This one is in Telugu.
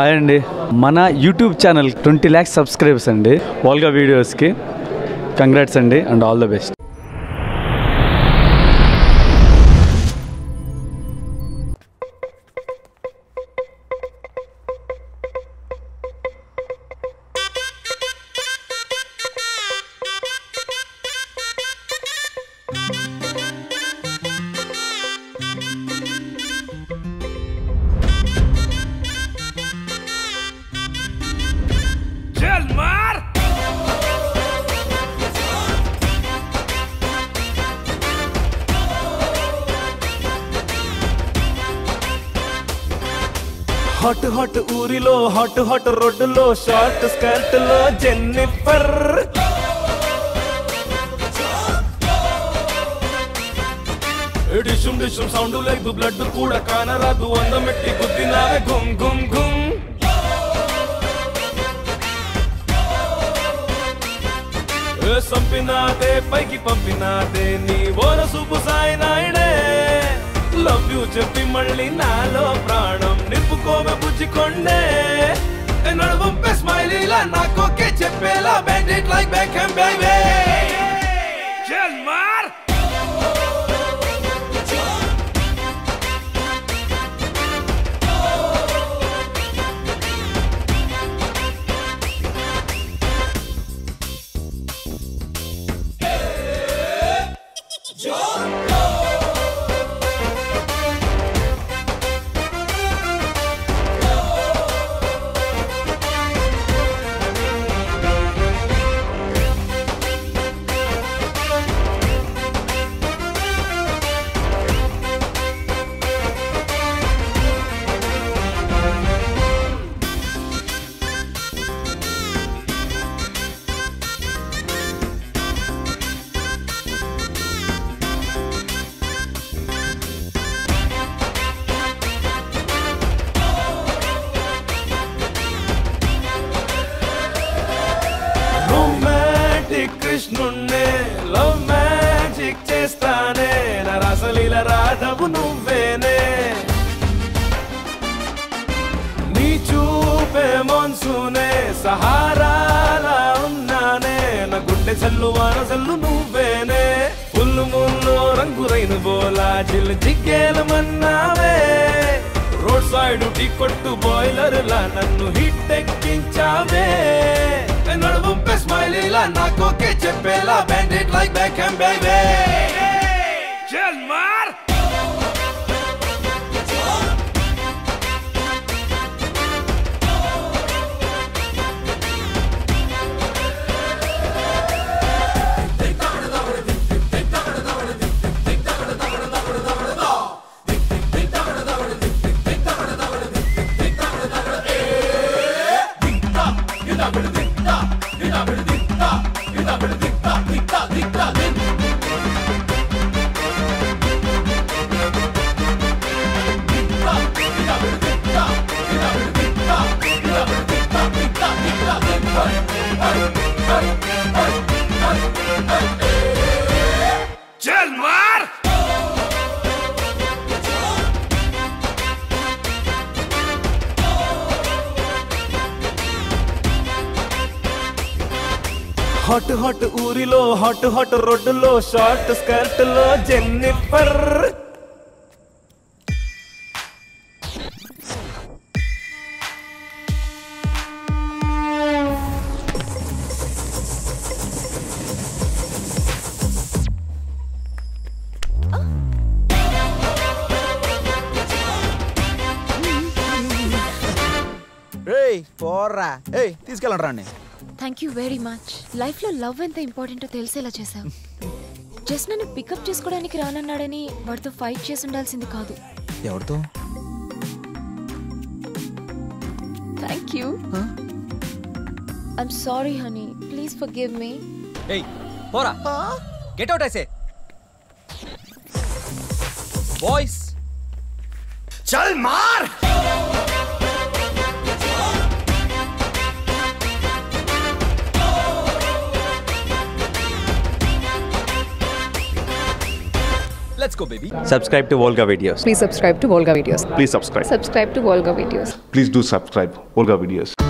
హాయ్ అండి, మన యూట్యూబ్ ఛానల్ 20 lakhs సబ్స్క్రైబర్స్ అండి. వాల్గా వీడియోస్కి కంగ్రాట్స్ అండి and all the best. Hot hot ఊరిలో హాట్ హాట్ రోడ్డులో షార్ట్ స్కర్ట్ లో జెన్నిఫర్ డిషుమ్ డిషుమ్ సౌండ్ లేదు బ్లడ్ కూడా కానరాదు అందమెట్టి గుద్దినావే గుమ్ గుమ్ గుమ్ సంపినాదే పైకి పంపినాదే నీ ఓన సూపు సాయి నాయుడే లవ్ యూ చెప్పి మళ్ళీ నాలో ప్రాణం నింపుకోమే బుజ్జికొండే నడువంపే స్మైలీలా నాకోకే చెప్పేలా bend it like Beckham baby చల్ మార్ కృష్ణుణ్ణే లవ్ మ్యాజిక్ చేస్తానే నా రాసలీల రాధవు నువ్వేనే నీ చూపే మోన్సూనే సహారాలా ఉన్నానే నా గుండె చల్లు వాన చల్లు నువ్వేనే పుల్లు ముల్లో రంగురైన బోలా జిల్ జిగ్గేలమన్నావే రోడ్ సైడ్ టీ కొట్టు బాయిలర్ లా నన్ను హిట్ ఎక్కించావే నడువంపే స్మైలీలా నాకోకే చెప్పేలా bend it like Beckham baby చల్ మార్ చల్ మార్ హాట్ హాట్ ఊరిలో హాట్ హాట్ రోడ్డులో షార్ట్ స్కర్ట్ లో జెన్నిఫర్ పోర్రా తీసుకెళ్ళండి రాండి. Thank you very much. లైఫ్లో లవ్ ఎంత ఇంపార్టెంటో తెలిసేలా చేశావు. జస్ట్ నన్ను పికప్ చేసుకోవడానికి రానన్నాడని వాడితో ఫైట్ చేసి ఉండాల్సింది కాదు. ఎవరితో? Thank you. I'm sorry honey, please forgive me. ఏయ్ పోరా, గెట్ అవుట్ ఐసే. బాయ్స్ చల్ మార్. Let's go baby. Subscribe to Volga Videos. Please subscribe to Volga Videos. Please subscribe. Subscribe to Volga Videos. Please do subscribe Volga Videos.